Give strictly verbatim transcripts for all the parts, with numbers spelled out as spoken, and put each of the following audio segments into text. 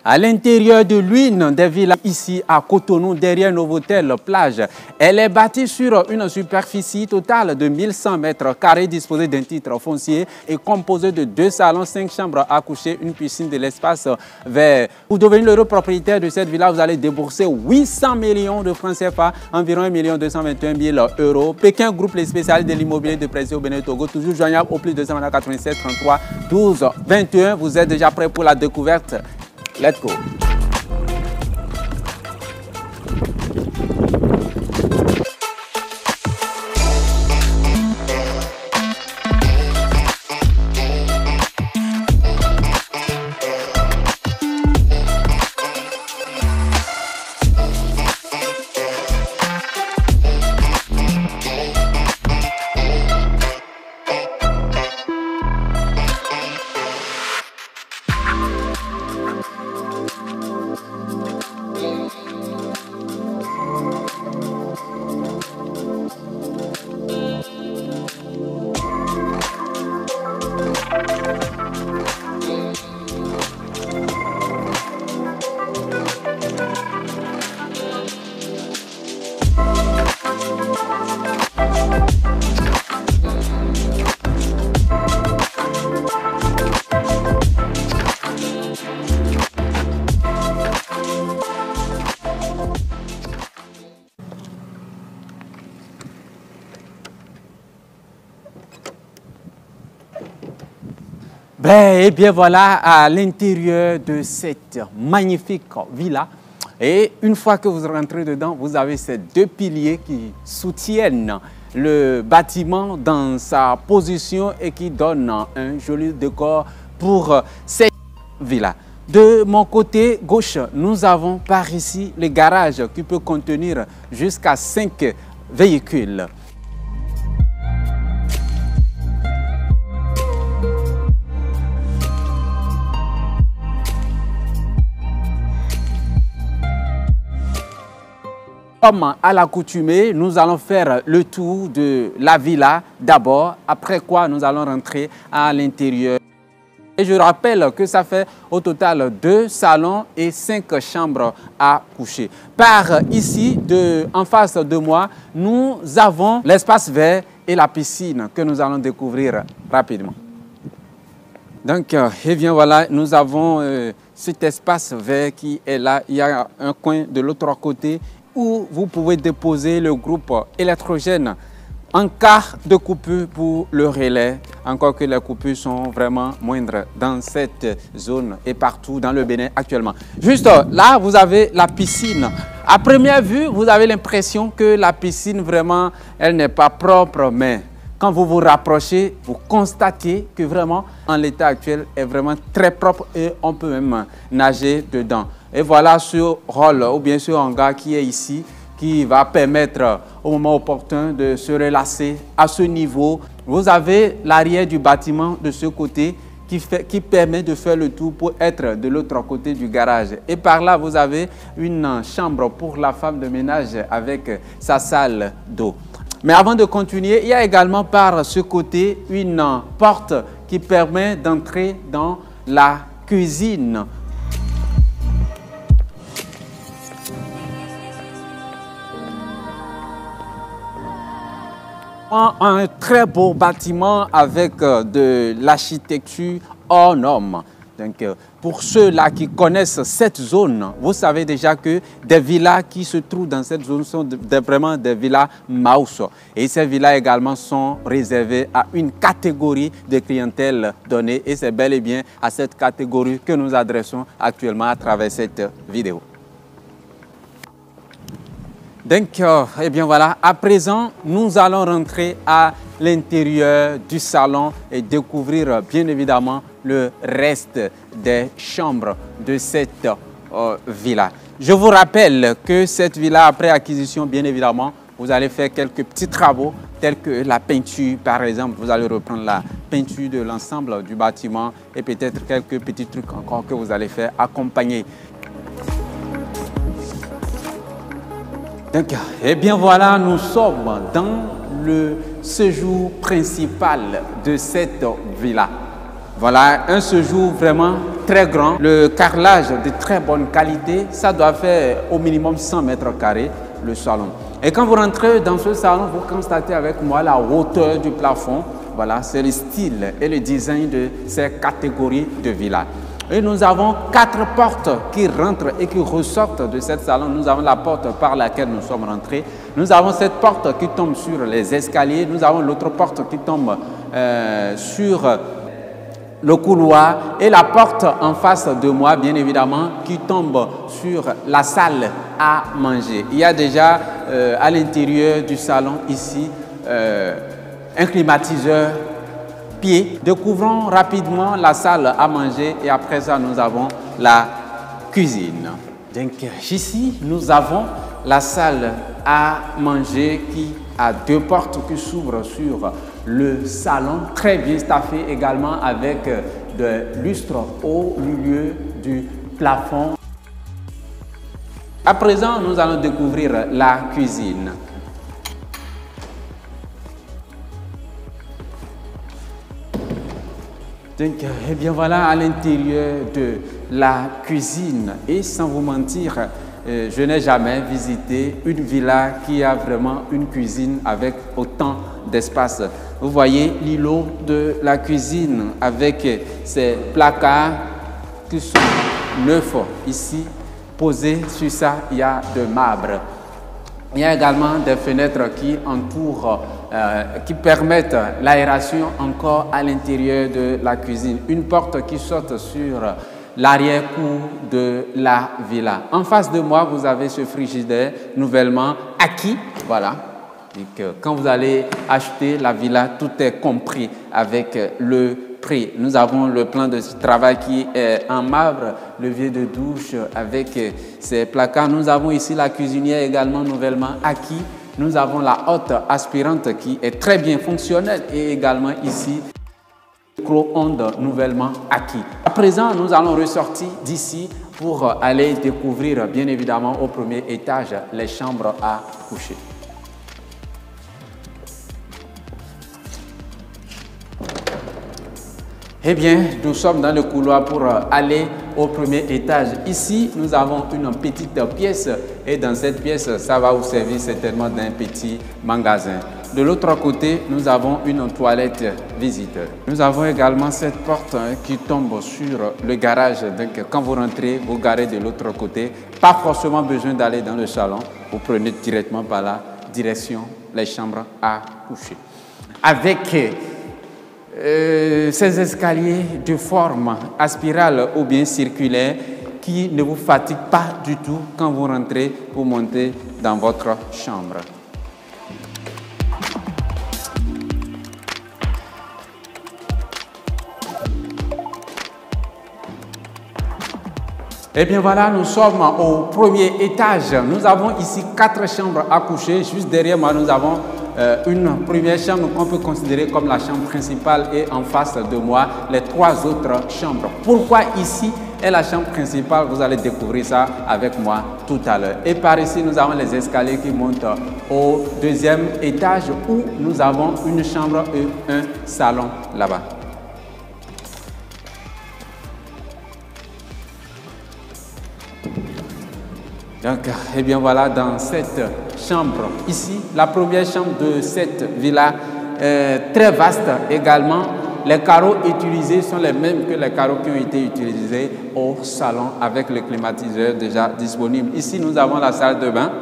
À l'intérieur de l'une des villas ici à Cotonou, derrière Novotel plage, elle est bâtie sur une superficie totale de mille cent mètres carrés disposée d'un titre foncier et composée de deux salons, cinq chambres à coucher, une piscine, de l'espace vert. Pour devenir l'heureux propriétaire de cette villa, vous allez débourser huit cents millions de francs C F A, environ un million deux cent vingt et un mille euros. Pékin Groupe, les spécialistes de l'immobilier de Précis au Bénin Togo, toujours joignable au plus de deux cent quatre-vingt-sept trente-trois douze vingt et un. Vous êtes déjà prêts pour la découverte? Let's go. Ben, et bien voilà, à l'intérieur de cette magnifique villa, et une fois que vous rentrez dedans, vous avez ces deux piliers qui soutiennent le bâtiment dans sa position et qui donnent un joli décor pour cette villa. De mon côté gauche, nous avons par ici le garage qui peut contenir jusqu'à cinq véhicules. Comme à l'accoutumée, nous allons faire le tour de la villa d'abord, après quoi nous allons rentrer à l'intérieur. Et je rappelle que ça fait au total deux salons et cinq chambres à coucher. Par ici, de, en face de moi, nous avons l'espace vert et la piscine que nous allons découvrir rapidement. Donc, euh, et bien voilà, nous avons euh, cet espace vert qui est là. Il y a un coin de l'autre côté où vous pouvez déposer le groupe électrogène en cas de coupure pour le relais, encore que les coupures sont vraiment moindres dans cette zone et partout dans le Bénin actuellement. Juste là, vous avez la piscine. À première vue, vous avez l'impression que la piscine, vraiment, elle n'est pas propre, mais quand vous vous rapprochez, vous constatez que vraiment, en l'état actuel, est vraiment très propre et on peut même nager dedans. Et voilà ce rôle ou bien ce hangar qui est ici, qui va permettre au moment opportun de se relâcher à ce niveau. Vous avez l'arrière du bâtiment de ce côté qui, fait, qui permet de faire le tour pour être de l'autre côté du garage. Et par là, vous avez une chambre pour la femme de ménage avec sa salle d'eau. Mais avant de continuer, il y a également par ce côté une porte qui permet d'entrer dans la cuisine. Un très beau bâtiment avec de l'architecture hors norme. Donc, pour ceux-là qui connaissent cette zone, vous savez déjà que des villas qui se trouvent dans cette zone sont de, de, vraiment des villas mouse. Et ces villas également sont réservées à une catégorie de clientèle donnée. Et c'est bel et bien à cette catégorie que nous adressons actuellement à travers cette vidéo. Donc, euh, eh bien voilà, à présent, nous allons rentrer à l'intérieur du salon et découvrir bien évidemment le reste des chambres de cette euh, villa. Je vous rappelle que cette villa, après acquisition, bien évidemment, vous allez faire quelques petits travaux tels que la peinture, par exemple. Vous allez reprendre la peinture de l'ensemble du bâtiment et peut-être quelques petits trucs encore que vous allez faire accompagner. Donc, eh bien voilà, nous sommes dans le séjour principal de cette villa. Voilà, un séjour vraiment très grand. Le carrelage de très bonne qualité, ça doit faire au minimum cent mètres carrés le salon. Et quand vous rentrez dans ce salon, vous constatez avec moi la hauteur du plafond. Voilà, c'est le style et le design de ces catégories de villas. Et nous avons quatre portes qui rentrent et qui ressortent de ce salon. Nous avons la porte par laquelle nous sommes rentrés. Nous avons cette porte qui tombe sur les escaliers. Nous avons l'autre porte qui tombe euh, sur le couloir et la porte en face de moi, bien évidemment, qui tombe sur la salle à manger. Il y a déjà euh, à l'intérieur du salon ici euh, un climatiseur pied. Découvrons rapidement la salle à manger et après ça nous avons la cuisine. Donc ici nous avons la salle à manger qui a deux portes qui s'ouvrent sur le salon, très bien staffé également avec de lustres au milieu du plafond. À présent, nous allons découvrir la cuisine. Donc, eh bien voilà à l'intérieur de la cuisine et sans vous mentir, euh, je n'ai jamais visité une villa qui a vraiment une cuisine avec autant d'espace. Vous voyez l'îlot de la cuisine avec ces placards qui sont neufs ici. Posés sur ça, il y a de marbre. Il y a également des fenêtres qui entourent, euh, qui permettent l'aération encore à l'intérieur de la cuisine. Une porte qui saute sur l'arrière-cour de la villa. En face de moi, vous avez ce frigidaire nouvellement acquis. Voilà. Et que quand vous allez acheter la villa, tout est compris avec le prix. Nous avons le plan de travail qui est en marbre, levier de douche avec ses placards. Nous avons ici la cuisinière également nouvellement acquis. Nous avons la hotte aspirante qui est très bien fonctionnelle et également ici micro-ondes nouvellement acquis. À présent, nous allons ressortir d'ici pour aller découvrir bien évidemment au premier étage les chambres à coucher. Eh bien, nous sommes dans le couloir pour aller au premier étage. Ici, nous avons une petite pièce et dans cette pièce, ça va vous servir certainement d'un petit magasin. De l'autre côté, nous avons une toilette visiteur. Nous avons également cette porte qui tombe sur le garage. Donc, quand vous rentrez, vous garez de l'autre côté. Pas forcément besoin d'aller dans le salon. Vous prenez directement par la direction les chambres à coucher. Avec Euh, ces escaliers de forme aspirale ou bien circulaire qui ne vous fatiguent pas du tout quand vous rentrez pour monter dans votre chambre. Et bien voilà, nous sommes au premier étage. Nous avons ici quatre chambres à coucher. Juste derrière moi, nous avons Euh, une première chambre qu'on peut considérer comme la chambre principale et en face de moi, les trois autres chambres. Pourquoi ici est la chambre principale? Vous allez découvrir ça avec moi tout à l'heure. Et par ici, nous avons les escaliers qui montent au deuxième étage où nous avons une chambre et un salon là-bas. Donc, eh bien voilà, dans cette chambre ici, la première chambre de cette villa, euh, très vaste également. Les carreaux utilisés sont les mêmes que les carreaux qui ont été utilisés au salon avec le climatiseur déjà disponible. Ici, nous avons la salle de bain.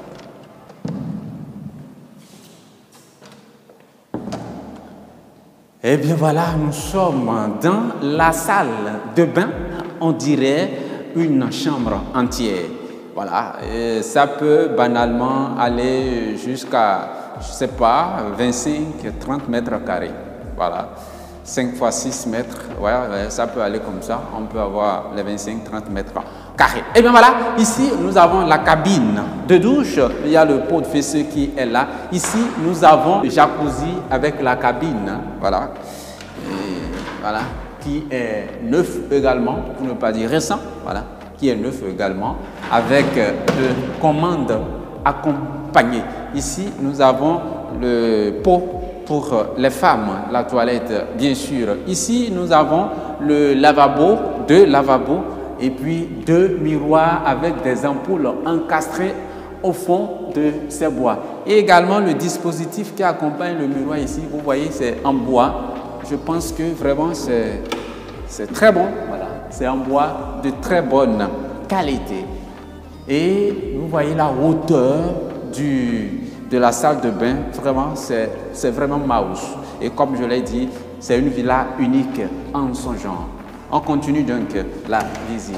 Eh bien voilà, nous sommes dans la salle de bain, on dirait une chambre entière. Voilà, et ça peut banalement aller jusqu'à, je ne sais pas, vingt-cinq à trente mètres carrés. Voilà, cinq fois six mètres, ouais, ouais, ça peut aller comme ça. On peut avoir les vingt-cinq à trente mètres carrés. Et bien voilà, ici nous avons la cabine de douche. Il y a le pot de W C qui est là. Ici nous avons le jacuzzi avec la cabine. Voilà, et voilà, qui est neuf également, pour ne pas dire récent. Voilà. Qui est neuf également, avec de commandes accompagnées. Ici, nous avons le pot pour les femmes, la toilette bien sûr. Ici, nous avons le lavabo, deux lavabos et puis deux miroirs avec des ampoules encastrées au fond de ces bois. Et également le dispositif qui accompagne le miroir ici, vous voyez, c'est en bois. Je pense que vraiment c'est très bon. Voilà. C'est en bois de très bonne qualité. Et vous voyez la hauteur du, de la salle de bain, vraiment, c'est vraiment mouse. Et comme je l'ai dit, c'est une villa unique en son genre. On continue donc la visite.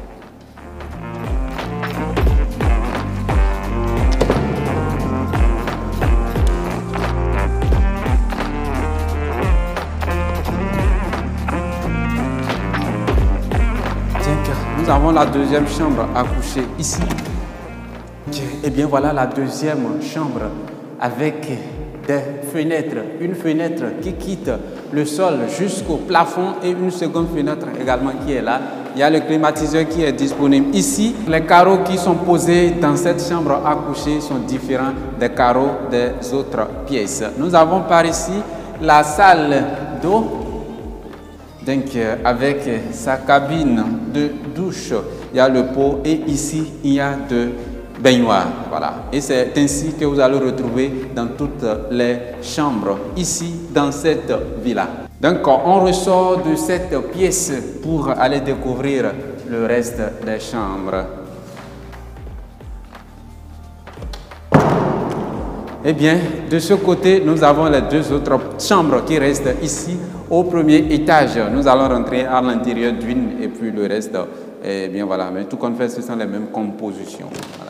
Nous avons la deuxième chambre à coucher ici. Et bien voilà la deuxième chambre avec des fenêtres. Une fenêtre qui quitte le sol jusqu'au plafond et une seconde fenêtre également qui est là. Il y a le climatiseur qui est disponible ici. Les carreaux qui sont posés dans cette chambre à coucher sont différents des carreaux des autres pièces. Nous avons par ici la salle d'eau. Donc, avec sa cabine de douche, il y a le pot et ici, il y a de baignoires. Voilà. Et c'est ainsi que vous allez retrouver dans toutes les chambres, ici, dans cette villa. Donc, on ressort de cette pièce pour aller découvrir le reste des chambres. Eh bien, de ce côté, nous avons les deux autres chambres qui restent ici au premier étage. Nous allons rentrer à l'intérieur d'une et puis le reste, eh bien voilà. Mais tout compte fait, ce sont les mêmes compositions.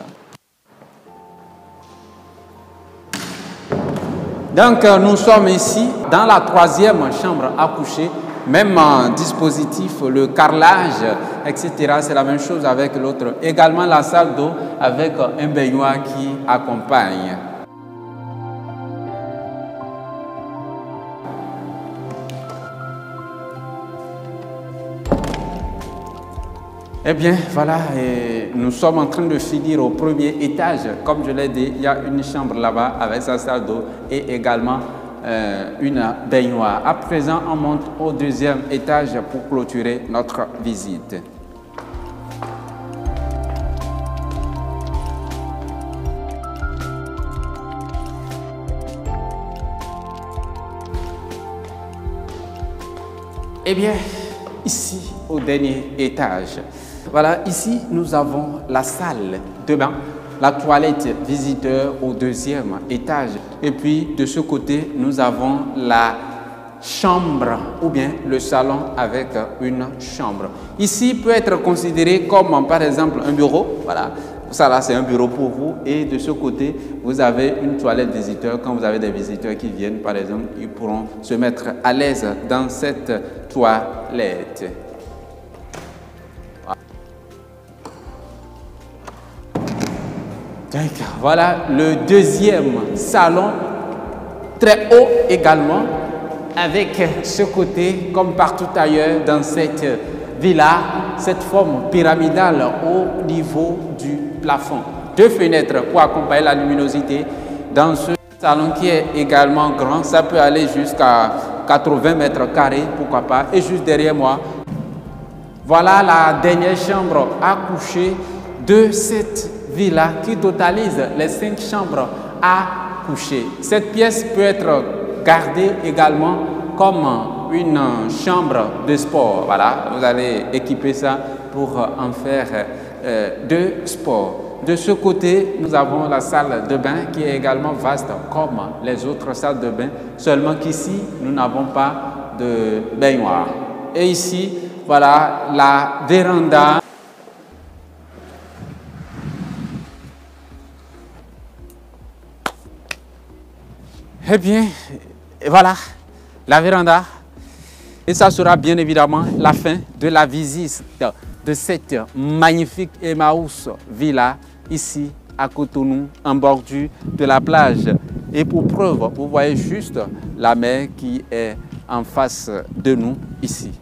Voilà. Donc, nous sommes ici dans la troisième chambre à coucher. Même dispositif, le carrelage, et cetera. C'est la même chose avec l'autre. Également la salle d'eau avec un baignoire qui accompagne. Eh bien, voilà, et nous sommes en train de finir au premier étage. Comme je l'ai dit, il y a une chambre là-bas avec sa salle d'eau et également euh, une baignoire. À présent, on monte au deuxième étage pour clôturer notre visite. Eh bien, ici, au dernier étage, voilà, ici, nous avons la salle de bain, la toilette visiteur au deuxième étage. Et puis, de ce côté, nous avons la chambre ou bien le salon avec une chambre. Ici, peut être considéré comme, par exemple, un bureau. Voilà, ça là, c'est un bureau pour vous. Et de ce côté, vous avez une toilette visiteur. Quand vous avez des visiteurs qui viennent, par exemple, ils pourront se mettre à l'aise dans cette toilette. Voilà le deuxième salon, très haut également, avec ce côté, comme partout ailleurs dans cette villa, cette forme pyramidale au niveau du plafond. Deux fenêtres pour accompagner la luminosité. Dans ce salon qui est également grand, ça peut aller jusqu'à quatre-vingts mètres carrés, pourquoi pas. Et juste derrière moi, voilà la dernière chambre à coucher de cette villa qui totalise les cinq chambres à coucher. Cette pièce peut être gardée également comme une chambre de sport. Voilà, vous allez équiper ça pour en faire euh, de sport. De ce côté, nous avons la salle de bain qui est également vaste comme les autres salles de bain, seulement qu'ici, nous n'avons pas de baignoire. Et ici, voilà la véranda. Eh bien, voilà, la véranda. Et ça sera bien évidemment la fin de la visite de cette magnifique Emmaüs Villa, ici à Cotonou, en bordure de la plage. Et pour preuve, vous voyez juste la mer qui est en face de nous ici.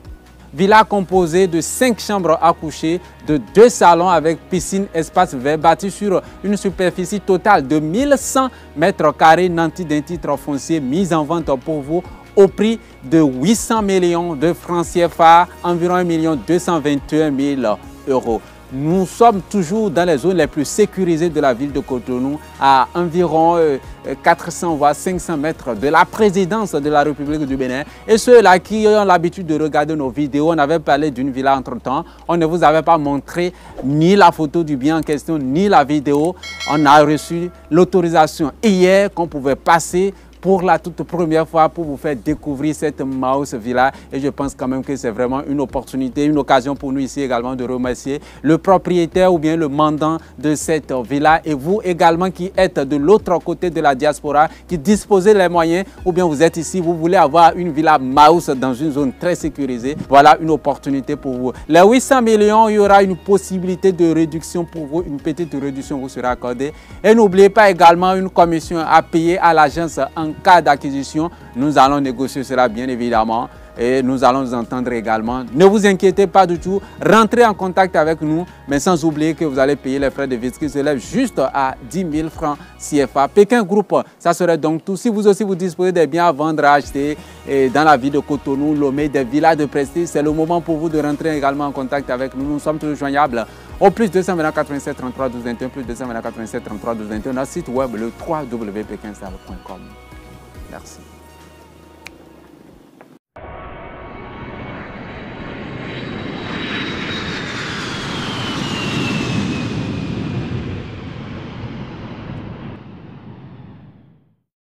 Villa composée de cinq chambres à coucher, de deux salons avec piscine, espace vert, bâtie sur une superficie totale de mille cent mètres carrés, nanti d'un titre foncier mis en vente pour vous au prix de huit cents millions de francs C F A, environ un million deux cent vingt et un mille euros. Nous sommes toujours dans les zones les plus sécurisées de la ville de Cotonou, à environ quatre cents voire cinq cents mètres de la présidence de la République du Bénin. Et ceux-là qui ont l'habitude de regarder nos vidéos, on avait parlé d'une villa entre-temps, on ne vous avait pas montré ni la photo du bien en question, ni la vidéo. On a reçu l'autorisation hier qu'on pouvait passer pour la toute première fois pour vous faire découvrir cette Maus Villa. Et je pense quand même que c'est vraiment une opportunité, une occasion pour nous ici également de remercier le propriétaire ou bien le mandant de cette villa et vous également qui êtes de l'autre côté de la diaspora, qui disposez les moyens ou bien vous êtes ici, vous voulez avoir une villa Maus dans une zone très sécurisée. Voilà une opportunité pour vous. Les huit cents millions, il y aura une possibilité de réduction pour vous, une petite réduction vous sera accordée. Et n'oubliez pas également une commission à payer à l'agence en cas d'acquisition. Nous allons négocier cela bien évidemment et nous allons nous entendre également. Ne vous inquiétez pas du tout, rentrez en contact avec nous, mais sans oublier que vous allez payer les frais de visite qui s'élèvent juste à dix mille francs C F A. Pékin Group, ça serait donc tout. Si vous aussi vous disposez des biens à vendre, à acheter et dans la ville de Cotonou, Lomé, des villas de prestige, c'est le moment pour vous de rentrer également en contact avec nous. Nous sommes toujours joignables au plus deux cent vingt-quatre, quatre-vingt-sept, trente-trois, douze, vingt et un, plus deux cent vingt-quatre, quatre-vingt-sept, trente-trois, douze, vingt et un, notre site web le w w w point pékin star point com. Merci.